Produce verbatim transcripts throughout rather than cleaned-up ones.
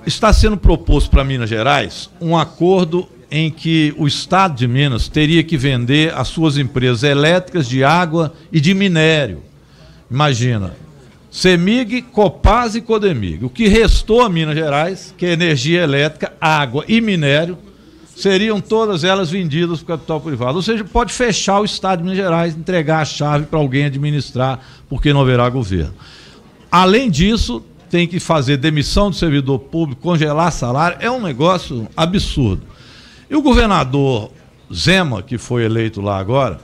está sendo proposto para Minas Gerais um acordo em que o Estado de Minas teria que vender as suas empresas elétricas, de água e de minério. Imagina, CEMIG, Copasa e Codemig. O que restou a Minas Gerais, que é energia elétrica, água e minério, seriam todas elas vendidas para o capital privado. Ou seja, pode fechar o Estado de Minas Gerais, entregar a chave para alguém administrar, porque não haverá governo. Além disso, tem que fazer demissão do servidor público, congelar salário, é um negócio absurdo. E o governador Zema, que foi eleito lá agora,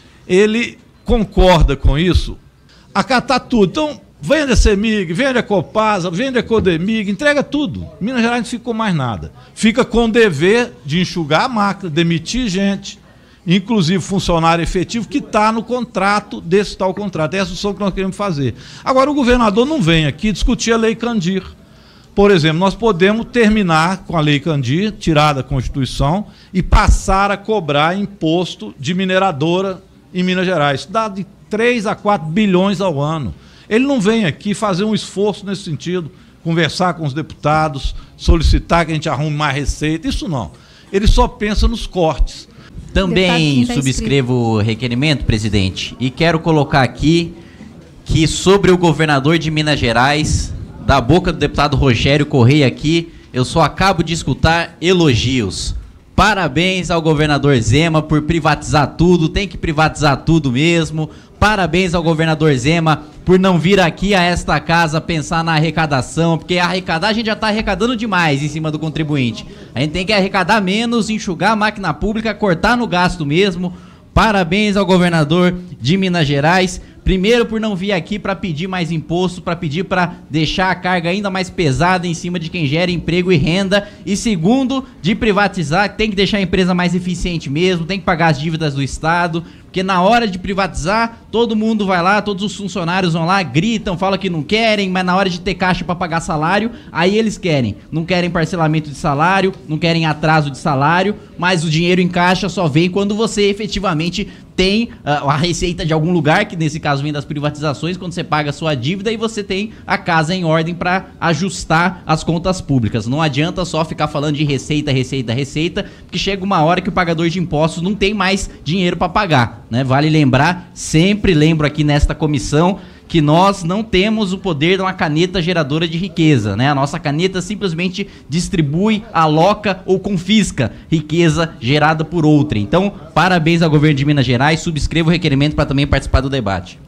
ele concorda com isso, acatar tudo. Então, vende a CEMIG, vende a Copasa, vende a Codemig, entrega tudo. Minas Gerais não ficou mais nada. Fica com o dever de enxugar a máquina, demitir gente, inclusive funcionário efetivo, que está no contrato desse tal contrato. É essa solução que nós queremos fazer. Agora, o governador não vem aqui discutir a Lei Candir. Por exemplo, nós podemos terminar com a Lei Candir, tirar da Constituição, e passar a cobrar imposto de mineradora em Minas Gerais. Isso dá de três a quatro bilhões ao ano. Ele não vem aqui fazer um esforço nesse sentido, conversar com os deputados, solicitar que a gente arrume mais receita, isso não. Ele só pensa nos cortes. Também subscrevo o requerimento, presidente, e quero colocar aqui que sobre o governador de Minas Gerais, da boca do deputado Rogério Correia aqui, eu só acabo de escutar elogios. Parabéns ao governador Zema por privatizar tudo, tem que privatizar tudo mesmo. Parabéns ao governador Zema por não vir aqui a esta casa pensar na arrecadação, porque arrecadar a gente já está arrecadando demais em cima do contribuinte. A gente tem que arrecadar menos, enxugar a máquina pública, cortar no gasto mesmo. Parabéns ao governador de Minas Gerais. Primeiro, por não vir aqui para pedir mais imposto, para pedir para deixar a carga ainda mais pesada em cima de quem gera emprego e renda. E segundo, de privatizar, tem que deixar a empresa mais eficiente mesmo, tem que pagar as dívidas do Estado, porque na hora de privatizar, todo mundo vai lá, todos os funcionários vão lá, gritam, falam que não querem, mas na hora de ter caixa para pagar salário, aí eles querem. Não querem parcelamento de salário, não querem atraso de salário, mas o dinheiro em caixa só vem quando você efetivamente tem uh, a receita de algum lugar, que nesse caso vem das privatizações, quando você paga a sua dívida e você tem a casa em ordem para ajustar as contas públicas. Não adianta só ficar falando de receita, receita, receita, porque chega uma hora que o pagador de impostos não tem mais dinheiro para pagar, né? Vale lembrar, sempre lembro aqui nesta comissão, que nós não temos o poder de uma caneta geradora de riqueza, né? A nossa caneta simplesmente distribui, aloca ou confisca riqueza gerada por outra. Então, parabéns ao governo de Minas Gerais, subscrevo o requerimento para também participar do debate.